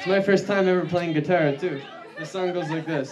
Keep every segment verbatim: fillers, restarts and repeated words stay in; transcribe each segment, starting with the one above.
my first time ever playing guitar, too. The song goes like this.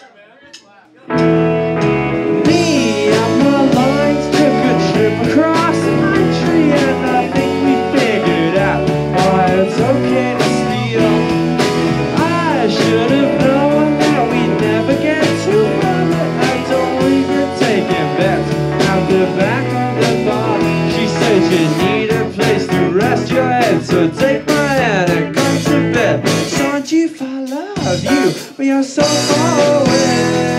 Me and my lines took a trip across the country, and I think we figured out why it's okay to steal. I should have known that we'd never get too far, but I don't even taking bets out the back of the bar. She said you need a place to rest your head, so take my hand and come to bed. Don't you if I love you, we are so far away.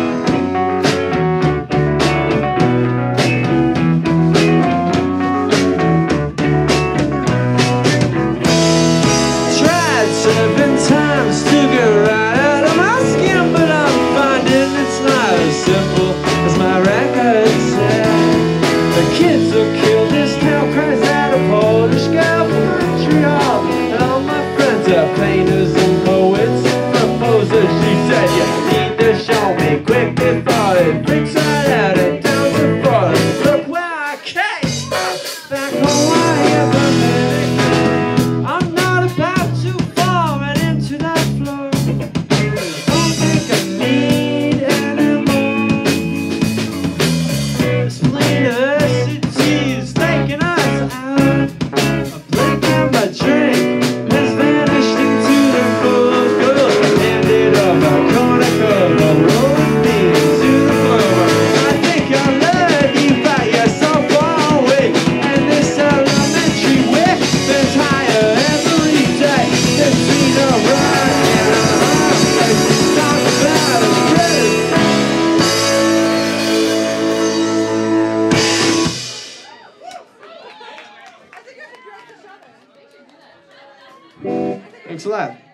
Tried seven times to get right out of my skin, but I'm finding it's not as simple as my record said. The kids who killed this town cries out a Polish girl from Montreal, and all my friends are painters and poets and composers. She said you need to show me quick before it freaks right out and down to forest. Look where I came from, back home I have a minute. I'm not about to fall right into that floor. I don't think I need any more. This plainer city's taking us out. A blink and my drink has vanished into the cold gold. Handed up a corner cover, rolling me into the floor. I think I love you, but you're so far away. And this elementary whip is higher every day. It's been a run and a half. Let's talk about a credit. Thanks a lot.